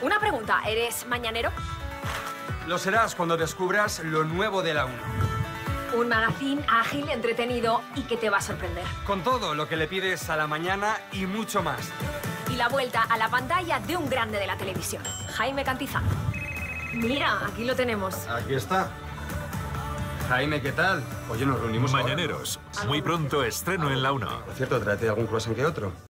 Una pregunta, ¿eres mañanero? Lo serás cuando descubras lo nuevo de la 1. Un magazine ágil, entretenido y que te va a sorprender. Con todo lo que le pides a la mañana y mucho más. Y la vuelta a la pantalla de un grande de la televisión, Jaime Cantizano. Mira, aquí lo tenemos. Aquí está. Jaime, ¿qué tal? Oye, nos reunimos ahora. Mañaneros. Muy pronto estreno en la 1. Por cierto, tráete algún croissant que otro.